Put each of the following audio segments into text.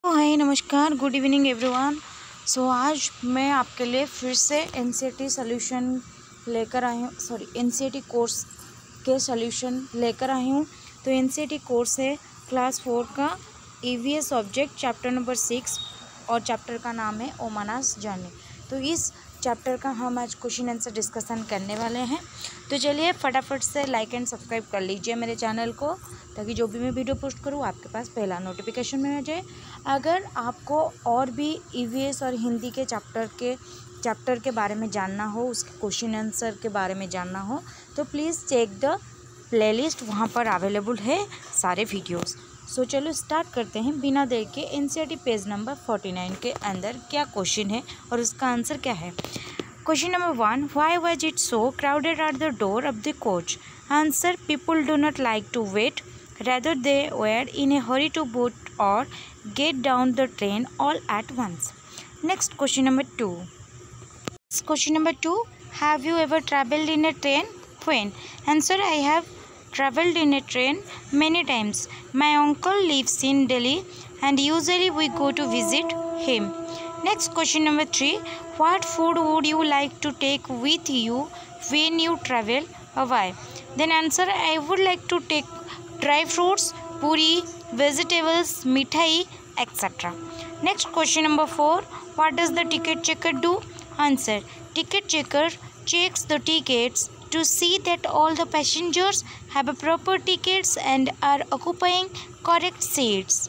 हाय नमस्कार, good evening everyone. सो आज मैं आपके लिए फिर से एनसीईआरटी सॉल्यूशन लेकर आई हूँ। एनसीईआरटी कोर्स के सॉल्यूशन लेकर आई हूँ। तो एनसीईआरटी कोर्स है क्लास 4 का ईवीएस ऑब्जेक्ट चैप्टर नंबर 6 और चैप्टर का नाम है ओमानास जर्नी। तो इस चैप्टर का हम आज क्वेश्चन आंसर डिस्कशन करने वाले हैं। तो चलिए फटाफट से लाइक एंड सब्सक्राइब कर लीजिए मेरे चैनल को, ताकि जो भी मैं वीडियो पोस्ट करूँ आपके पास पहला नोटिफिकेशन में आ जाए। अगर आपको और भी ईवीएस और हिंदी के चैप्टर के बारे में जानना हो, उसके क्वेश्चन आंसर के बारे में जानना हो, तो प्लीज़ चेक द प्लेलिस्ट, वहाँ पर अवेलेबल है सारे वीडियोस। सो चलो स्टार्ट करते हैं बिना देर के। एनसीईआरटी पेज नंबर 49 के अंदर क्या क्वेश्चन है और उसका आंसर क्या है। Question number 1, why was it so crowded at the door of the coach. Answer, people do not like to wait, rather they were in a hurry to board or get down the train all at once. Next, question number 2. Question number 2, have you ever traveled in a train? When? Answer, I have traveled in a train many times. My uncle lives in Delhi and usually we go to visit him. Next, question number 3, what food would you like to take with you when you travel? Why? Then answer, I would like to take dry fruits, puri, vegetables, mithai, etc. Next, question number 4, what does the ticket checker do? Answer, ticket checker checks the tickets to see that all the passengers have proper tickets and are occupying correct seats.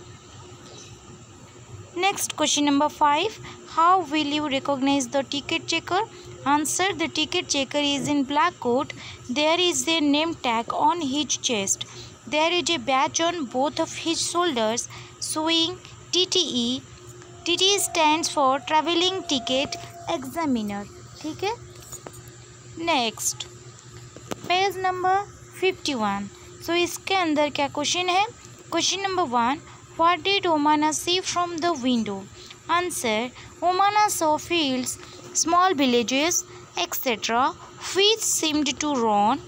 Next, question number 5, how will you recognize the ticket checker? Answer, the ticket checker is in black coat. There is a name tag on his chest. There is a badge on both of his shoulders showing TTE. TTE stands for Traveling Ticket Examiner. ठीक है। Next, page number 51। सो इसके अंदर क्या question है। Question number 1, what did Omana see from the window. Answer, Omana saw fields, small villages etcetera which seemed to run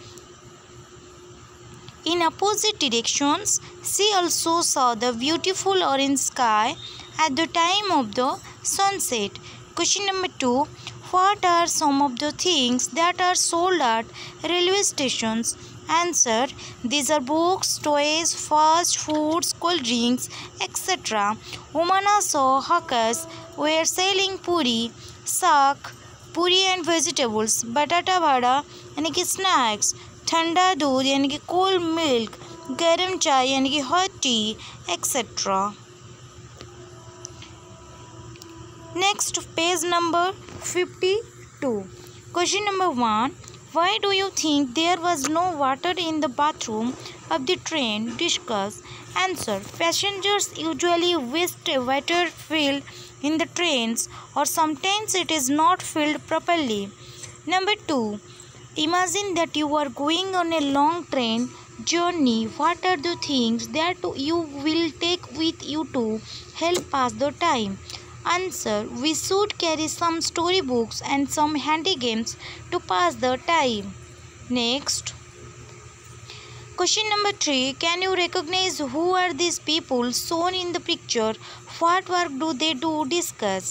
in opposite directions. She also saw the beautiful orange sky at the time of the sunset. Question number 2, what are some of the things that are sold at railway stations? Answer, these are books, toys, fast foods, cold drinks, etc. Omana saw hawkers were selling puri, saag, puri and vegetables, batata vada यानी कि snacks, ठंडा दूध यानी कि cold milk, गर्म चाय यानी कि hot tea etcetera. Next, page number 52। Question number 1, why do you think there was no water in the bathroom of the train? Discuss. Answer, passengers usually waste water filled in the trains or sometimes it is not filled properly. Number 2, imagine that you are going on a long train journey. What are the things that you will take with you to help pass the time? Answer, we should carry some storybooks and some handy games to pass the time. Next, question number 3, can you recognize who are these people shown in the picture? What work do they do? Discuss.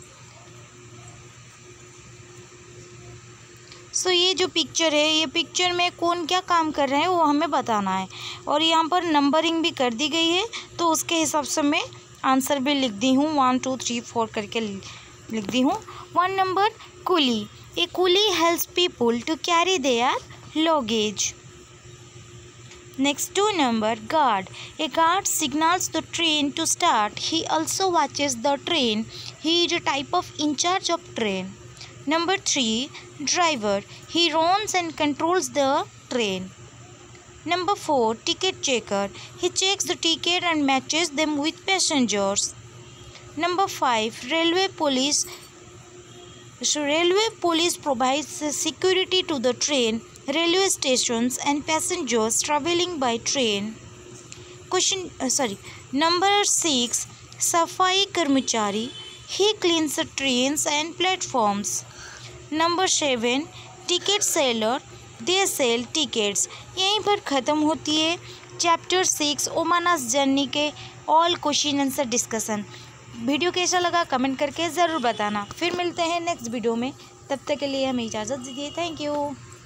So ये जो picture है, ये picture में कौन क्या काम कर रहे हैं वो हमें बताना है, और यहाँ पर नंबरिंग भी कर दी गई है, तो उसके हिसाब से मैं आंसर भी लिख दी हूँ, 1 2 3 4 करके लिख दी हूँ। 1 number, coolie, a coolie helps people to carry their luggage. Next, 2 number, guard, a guard signals the train to start. He also watches the train. He is a type of in charge of train. Number 3, driver, he runs and controls the train. Number 4, ticket checker, he checks the ticket and matches them with passengers. Number 5, railway police. So railway police provides security to the train, railway stations and passengers traveling by train. Number 6, Safai Karmachari, he cleans the trains and platforms. Number 7, ticket seller, they sell tickets. यहीं पर ख़त्म होती है chapter 6 Omana's journey के all question answer discussion. Video कैसा लगा comment करके ज़रूर बताना। फिर मिलते हैं नेक्स्ट वीडियो में, तब तक के लिए हमें इजाज़त दीजिए। Thank you.